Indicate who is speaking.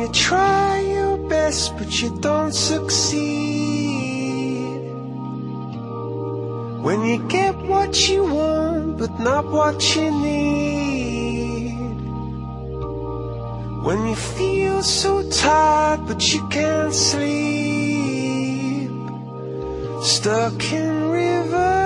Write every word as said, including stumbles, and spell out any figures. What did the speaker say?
Speaker 1: you try your best but you don't succeed, when you get what you want but not what you need, when you feel so tired but you can't sleep, stuck in rivers